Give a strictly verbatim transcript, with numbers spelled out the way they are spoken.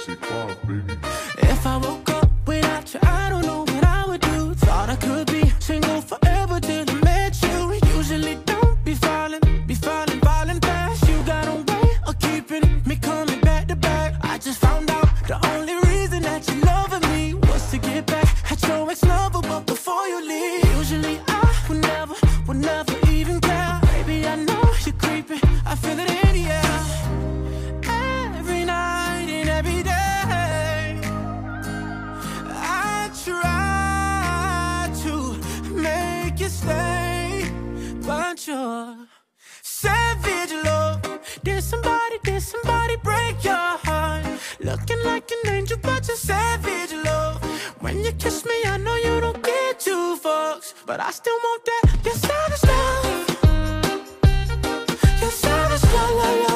If I woke up without you, I don't know what I would do. Thought I could be single forever till I met you. Usually don't be falling, be falling, falling fast. You got a way of keeping me coming back to back. I just found out the only reason that you loving me was to get back at your ex-lover, but before you leave, usually I would never, would never even care. Baby, I know you're creeping, I feel it in the air. Every night and every day I try to make you stay, but you're savage love. Did somebody, did somebody break your heart? Looking like an angel, but you're savage love. When you kiss me, I know you don't get two fucks, but I still want that. You're savage love. You're savage love, love, love.